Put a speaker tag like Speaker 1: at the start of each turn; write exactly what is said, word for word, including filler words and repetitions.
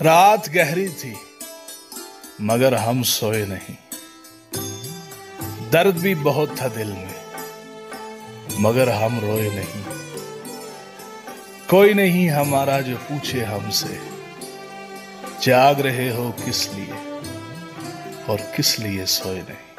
Speaker 1: रात गहरी थी मगर हम सोए नहीं। दर्द भी बहुत था दिल में मगर हम रोए नहीं। कोई नहीं हमारा जो पूछे हमसे, जाग रहे हो किस लिए और किस लिए सोए नहीं।